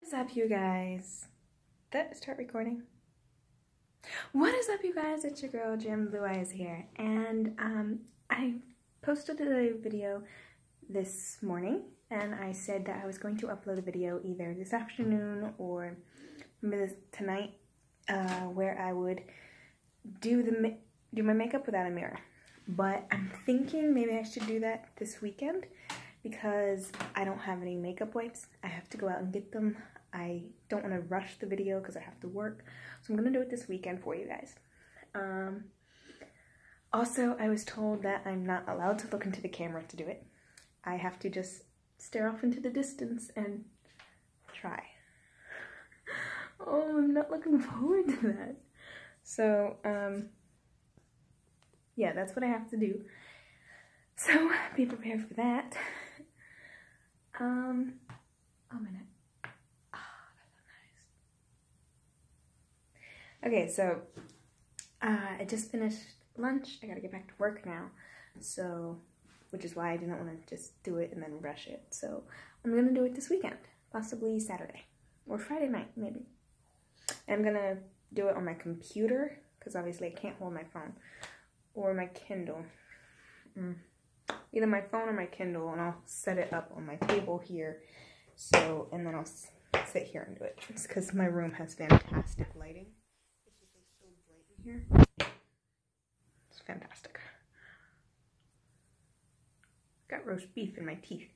What's up, you guys? Did I start recording? What is up, you guys? It's your girl Jim Blue Eyes here, and I posted a video this morning, and I said that I was going to upload a video either this afternoon or maybe tonight, where I would do my makeup without a mirror. But I'm thinking maybe I should do that this weekend because I don't have any makeup wipes. I have to go out and get them. I don't want to rush the video because I have to work. So I'm going to do it this weekend for you guys. Also, I was told that I'm not allowed to look into the camera to do it. I have to just stare off into the distance and try. Oh, I'm not looking forward to that. So, yeah, that's what I have to do. So, be prepared for that. Oh, minute. Okay, so I just finished lunch. I gotta get back to work now, so which is why I didn't want to just do it and then rush it. So I'm gonna do it this weekend, possibly Saturday or Friday night, maybe. And I'm gonna do it on my computer because obviously I can't hold my phone or my Kindle. Either my phone or my Kindle, and I'll set it up on my table here. So, and then I'll sit here and do it. It's because my room has fantastic lighting. Here. It's fantastic. Got roast beef in my teeth.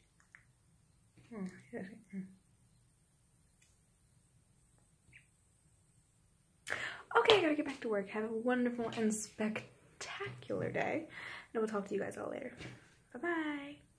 Okay, I gotta get back to work. Have a wonderful and spectacular day. And I will talk to you guys all later. Bye-bye.